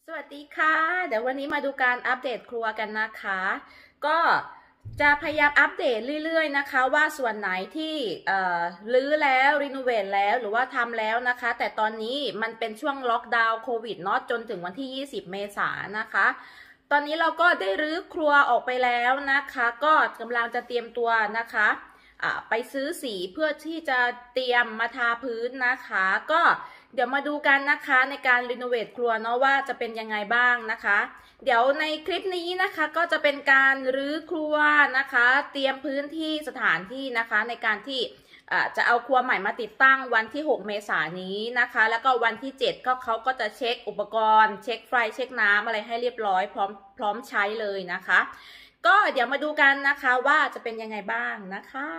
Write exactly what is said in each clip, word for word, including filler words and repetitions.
สวัสดีค่ะเดี๋ยววันนี้มาดูการอัปเดตครัวกันนะคะก็จะพยายามอัปเดตเรื่อยๆนะคะว่าส่วนไหนที่รื้อแล้วรีโนเวทแล้วหรือว่าทำแล้วนะคะแต่ตอนนี้มันเป็นช่วงล็อกดาวน์โควิดเนาะจนถึงวันที่ยี่สิบเมษายนนะคะตอนนี้เราก็ได้รื้อครัวออกไปแล้วนะคะก็กำลังจะเตรียมตัวนะคะไปซื้อสีเพื่อที่จะเตรียมมาทาพื้นนะคะก็เดี๋ยวมาดูกันนะคะในการรีโนเวทครัวเนาะว่าจะเป็นยังไงบ้างนะคะเดี๋ยวในคลิปนี้นะคะก็จะเป็นการรื้อครัวนะคะเตรียมพื้นที่สถานที่นะคะในการที่จะเอาครัวใหม่มาติดตั้งวันที่หกเมษายนนี้นะคะแล้วก็วันที่เจ็ดก็เขาก็จะเช็คอุปกรณ์เช็คไฟเช็คน้ำอะไรให้เรียบร้อยพร้อมพร้อมใช้เลยนะคะก็เดี๋ยวมาดูกันนะคะว่าจะเป็นยังไงบ้างนะคะ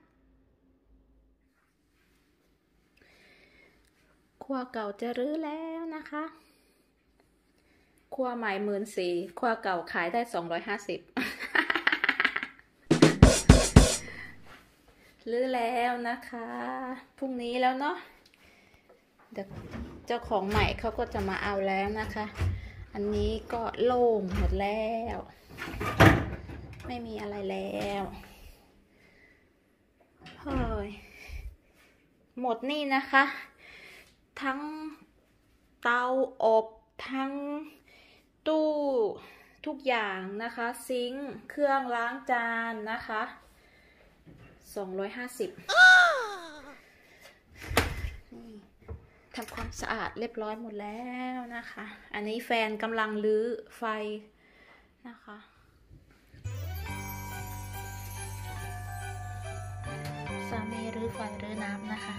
ครัวเก่าจะรื้อแล้วนะคะครัวใหม่หมื่นสี่ครัวเก่าขายได้สองร้อยห้าสิบรื้อแล้วนะคะพรุ่งนี้แล้วเนาะเดี๋ยวเจ้าของใหม่เขาก็จะมาเอาแล้วนะคะอันนี้ก็โล่งหมดแล้วไม่มีอะไรแล้วเฮ้ยหมดนี่นะคะทั้งเตาอบทั้งตู้ทุกอย่างนะคะซิงค์เครื่องล้างจานนะคะสองร้อยห้าสิบนี่ทำความสะอาดเรียบร้อยหมดแล้วนะคะอันนี้แฟนกำลังรื้อไฟนะคะสามีรื้อไฟรื้อน้ำนะคะ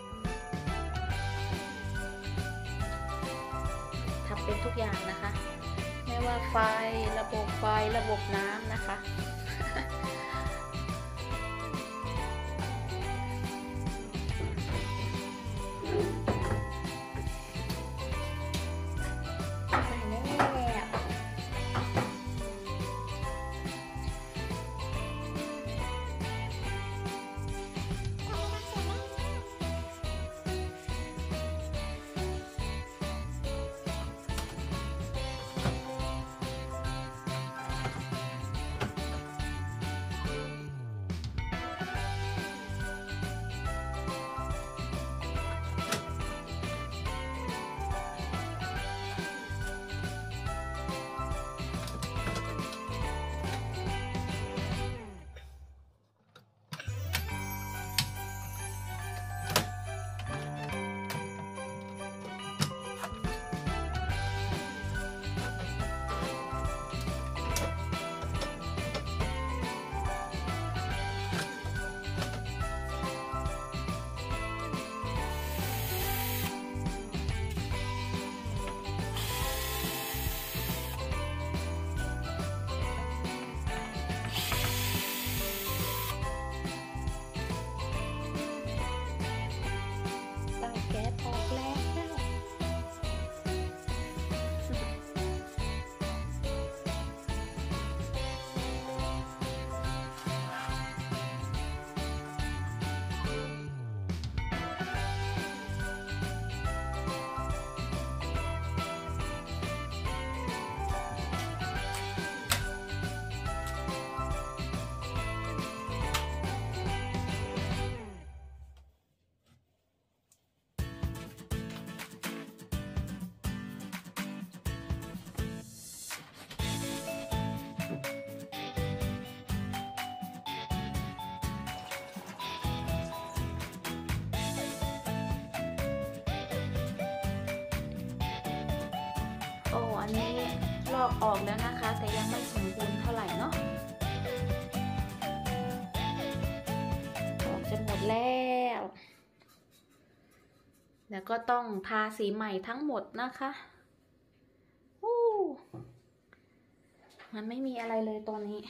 ทำเป็นทุกอย่างนะคะไม่ว่าไฟระบบไฟระบบน้ำนะคะโอ้อันนี้ลอกออกแล้วนะคะแต่ยังไม่สมบูรณ์เท่าไหร่เนาะออกจนหมดแล้วแล้วก็ต้องทาสีใหม่ทั้งหมดนะคะโอ้มันไม่มีอะไรเลยตอนนี้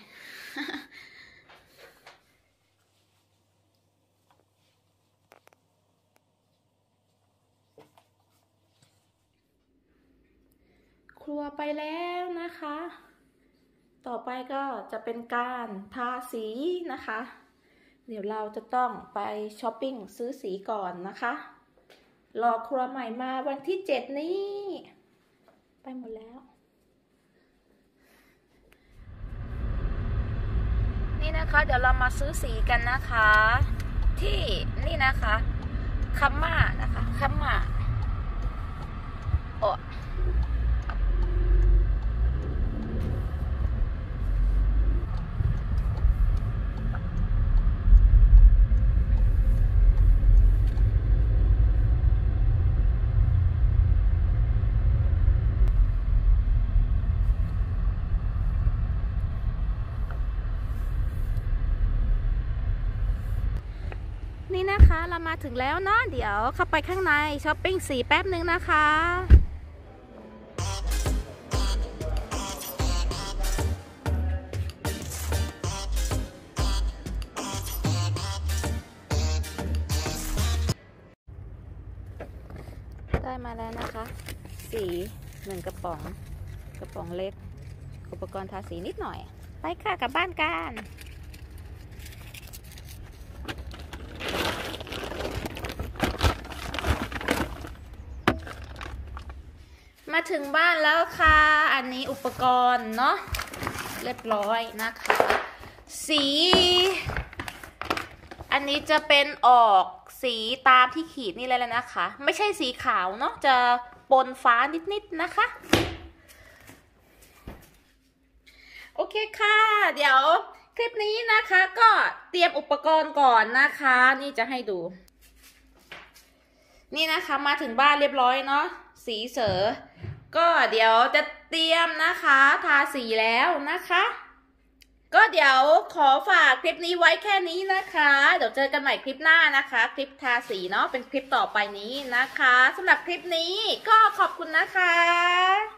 ครัวไปแล้วนะคะต่อไปก็จะเป็นการทาสีนะคะเดี๋ยวเราจะต้องไปช้อปปิ้งซื้อสีก่อนนะคะรอครัวใหม่มาวันที่เจ็ดนี้ไปหมดแล้วนี่นะคะเดี๋ยวเรามาซื้อสีกันนะคะที่นี่นะคะคัมม่านะคะคัมม่าโอ้นี่นะคะเรามาถึงแล้วเนาะเดี๋ยวเข้าไปข้างในช้อปปิ้งสีแป๊บนึงนะคะได้มาแล้วนะคะสีหนึ่งกระป๋องกระป๋องเล็กอุปกรณ์ทาสีนิดหน่อยไปค่ะกลับบ้านกันมาถึงบ้านแล้วค่ะอันนี้อุปกรณ์เนาะเรียบร้อยนะคะสีอันนี้จะเป็นออกสีตามที่ขีดนี่เลยแล้วนะคะไม่ใช่สีขาวเนาะจะปนฟ้านิดๆนะคะโอเคค่ะเดี๋ยวคลิปนี้นะคะก็เตรียมอุปกรณ์ก่อนนะคะนี่จะให้ดูนี่นะคะมาถึงบ้านเรียบร้อยเนาะสีเสือก็เดี๋ยวจะเตรียมนะคะทาสีแล้วนะคะก็เดี๋ยวขอฝากคลิปนี้ไว้แค่นี้นะคะเดี๋ยวเจอกันใหม่คลิปหน้านะคะคลิปทาสีเนาะเป็นคลิปต่อไปนี้นะคะสำหรับคลิปนี้ก็ขอบคุณนะคะ